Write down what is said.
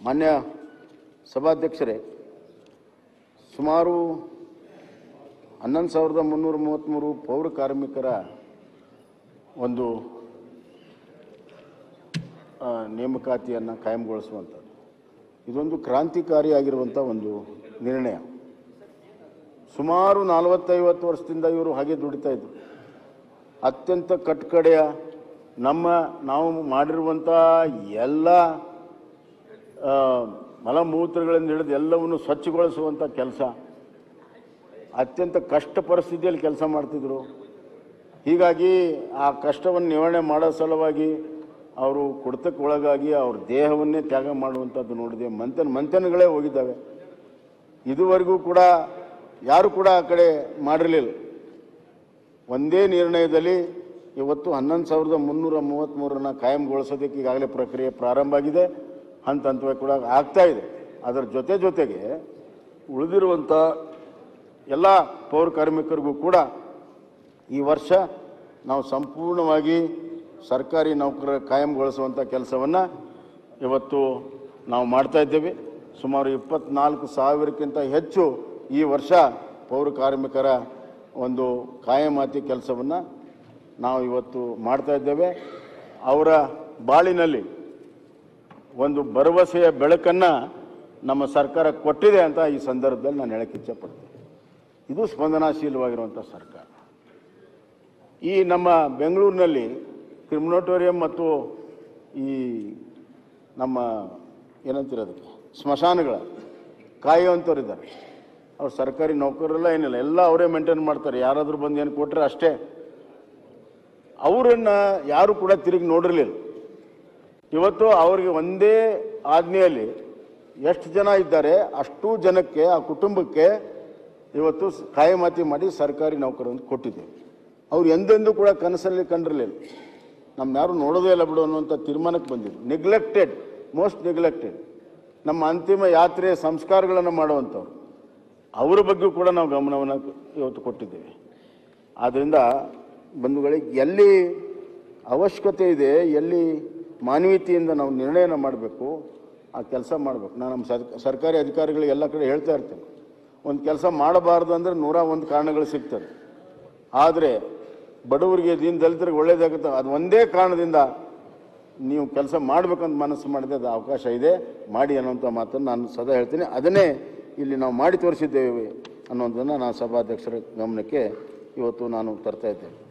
ಮಾನ್ಯ ಸಭಾಧ್ಯಕ್ಷರೇ, ಸುಮಾರು 11,333 ಪೌರ ಕಾರ್ಮಿಕರ ಒಂದು ನೇಮಕಾತಿಯನ್ನು ಕಾಯಂಗೊಳಿಸುವಂಥದ್ದು ಇದೊಂದು ಕ್ರಾಂತಿಕಾರಿಯಾಗಿರುವಂಥ ಒಂದು ನಿರ್ಣಯ. ಸುಮಾರು 40-50 ವರ್ಷದಿಂದ ಇವರು ಹಾಗೆ ದುಡಿತಾ ಇದ್ರು. ಅತ್ಯಂತ ಕಟ್ಟಕಡೆಯ ನಾವು ಮಾಡಿರುವಂಥ ಎಲ್ಲ ಮಲಮೂತ್ರಗಳಿಂದ ಹಿಡಿದು ಎಲ್ಲವನ್ನು ಸ್ವಚ್ಛಗೊಳಿಸುವಂಥ ಕೆಲಸ, ಅತ್ಯಂತ ಕಷ್ಟ ಪರಿಸ್ಥಿತಿಯಲ್ಲಿ ಕೆಲಸ ಮಾಡ್ತಿದ್ರು. ಹೀಗಾಗಿ ಆ ಕಷ್ಟವನ್ನು ನಿವಾರಣೆ ಮಾಡೋ ಸಲುವಾಗಿ ಅವರು ಕುಡಿತಕ್ಕೆ ಒಳಗಾಗಿ ಅವ್ರ ದೇಹವನ್ನೇ ತ್ಯಾಗ ಮಾಡುವಂಥದ್ದು ನೋಡಿದೆ. ಮಂಥನಗಳೇ ಹೋಗಿದ್ದಾವೆ. ಇದುವರೆಗೂ ಕೂಡ ಯಾರು ಕೂಡ ಆ ಕಡೆ ಮಾಡಿರಲಿಲ್ಲ. ಒಂದೇ ನಿರ್ಣಯದಲ್ಲಿ ಇವತ್ತು 11,333 ಕಾಯಂಗೊಳಿಸೋದಕ್ಕೆ ಈಗಾಗಲೇ ಪ್ರಕ್ರಿಯೆ ಪ್ರಾರಂಭ ಆಗಿದೆ. ಹಂತ ಹಂತವಾಗಿ ಕೂಡ ಆಗ್ತಾ ಇದೆ. ಅದರ ಜೊತೆಗೆ ಉಳಿದಿರುವಂಥ ಎಲ್ಲ ಪೌರ ಕಾರ್ಮಿಕರಿಗೂ ಕೂಡ ಈ ವರ್ಷ ನಾವು ಸಂಪೂರ್ಣವಾಗಿ ಸರ್ಕಾರಿ ನೌಕರರ ಕಾಯಂಗೊಳಿಸುವಂಥ ಕೆಲಸವನ್ನು ಇವತ್ತು ನಾವು ಮಾಡ್ತಾ ಇದ್ದೇವೆ. ಸುಮಾರು 24,000ಕ್ಕಿಂತ ಹೆಚ್ಚು ಈ ವರ್ಷ ಪೌರ ಕಾರ್ಮಿಕರ ಒಂದು ಕಾಯಮಾತಿ ಕೆಲಸವನ್ನು ನಾವು ಇವತ್ತು ಮಾಡ್ತಾ ಇದ್ದೇವೆ. ಅವರ ಬಾಳಿನಲ್ಲಿ ಒಂದು ಭರವಸೆಯ ಬೆಳಕನ್ನು ನಮ್ಮ ಸರ್ಕಾರ ಕೊಟ್ಟಿದೆ ಅಂತ ಈ ಸಂದರ್ಭದಲ್ಲಿ ನಾನು ಹೇಳಕ್ಕೆ ಇಚ್ಛೆಪಡ್ತೇನೆ. ಇದು ಸ್ಪಂದನಾಶೀಲವಾಗಿರುವಂಥ ಸರ್ಕಾರ. ಈ ನಮ್ಮ ಬೆಂಗಳೂರಿನಲ್ಲಿ ಕ್ರಿಮಿನೋಟೋರಿಯಂ ಮತ್ತು ಈ ನಮ್ಮ ಏನಂತಿರೋದಕ್ಕೆ ಸ್ಮಶಾನಗಳ ಕಾಯುವಂಥವ್ರಿದ್ದಾರೆ. ಅವ್ರು ಸರ್ಕಾರಿ ನೌಕರರೆಲ್ಲ ಏನಿಲ್ಲ, ಎಲ್ಲ ಅವರೇ ಮೇಂಟೈನ್ ಮಾಡ್ತಾರೆ. ಯಾರಾದರೂ ಬಂದು ಏನು ಕೊಟ್ಟರೆ ಅಷ್ಟೇ. ಅವರನ್ನು ಯಾರು ಕೂಡ ತಿರುಗಿ ನೋಡಿರಲಿಲ್ಲ. ಇವತ್ತು ಅವರಿಗೆ ಒಂದೇ ಆಜ್ಞೆಯಲ್ಲಿ ಎಷ್ಟು ಜನ ಇದ್ದಾರೆ ಅಷ್ಟು ಜನಕ್ಕೆ, ಆ ಕುಟುಂಬಕ್ಕೆ ಇವತ್ತು ಕಾಯಮಾತಿ ಮಾಡಿ ಸರ್ಕಾರಿ ನೌಕರನ್ನು ಕೊಟ್ಟಿದ್ದೇವೆ. ಅವ್ರು ಎಂದೆಂದೂ ಕೂಡ ಕನಸಲ್ಲಿ ಕಂಡಿರಲಿಲ್ಲ. ನಮ್ಮ ಯಾರು ನೋಡೋದೇ ಇಲ್ಲ ಬಿಡು ಅನ್ನುವಂಥ ತೀರ್ಮಾನಕ್ಕೆ ಬಂದಿದ್ರು. Neglected, most neglected. ನಮ್ಮ ಅಂತಿಮ ಯಾತ್ರೆ ಸಂಸ್ಕಾರಗಳನ್ನು ಮಾಡುವಂಥವ್ರು, ಅವರ ಬಗ್ಗೆ ಕೂಡ ನಾವು ಗಮನವನ್ನು ಇವತ್ತು ಕೊಟ್ಟಿದ್ದೇವೆ. ಆದ್ದರಿಂದ ಬಂಧುಗಳಿಗೆ, ಎಲ್ಲಿ ಅವಶ್ಯಕತೆ ಇದೆ, ಎಲ್ಲಿ ಮಾನವೀಯತೆಯಿಂದ ನಾವು ನಿರ್ಣಯನ ಮಾಡಬೇಕು, ಆ ಕೆಲಸ ಮಾಡಬೇಕು. ನಾನು ನಮ್ಮ ಸರ್ಕಾರಿ ಅಧಿಕಾರಿಗಳಿಗೆ ಎಲ್ಲ ಕಡೆ ಹೇಳ್ತಾ ಇರ್ತೇನೆ, ಒಂದು ಕೆಲಸ ಮಾಡಬಾರ್ದು ಅಂದರೆ 101 ಕಾರಣಗಳು ಸಿಗ್ತದೆ. ಆದರೆ ಬಡವರಿಗೆ, ದಲಿತರಿಗೆ ಒಳ್ಳೇದಾಗುತ್ತೆ, ಅದು ಒಂದೇ ಕಾರಣದಿಂದ ನೀವು ಕೆಲಸ ಮಾಡಬೇಕಂತ ಮನಸ್ಸು ಮಾಡಿದೆ, ಅದು ಅವಕಾಶ ಇದೆ, ಮಾಡಿ ಅನ್ನೋಂಥ ಮಾತನ್ನು ನಾನು ಸದಾ ಹೇಳ್ತೀನಿ. ಅದನ್ನೇ ಇಲ್ಲಿ ನಾವು ಮಾಡಿ ತೋರಿಸಿದ್ದೇವೆ ಅನ್ನೋದನ್ನು ನಾನು ಸಭಾಧ್ಯಕ್ಷರ ಗಮನಕ್ಕೆ ಇವತ್ತು ನಾನು ತರ್ತಾ ಇದ್ದೇನೆ.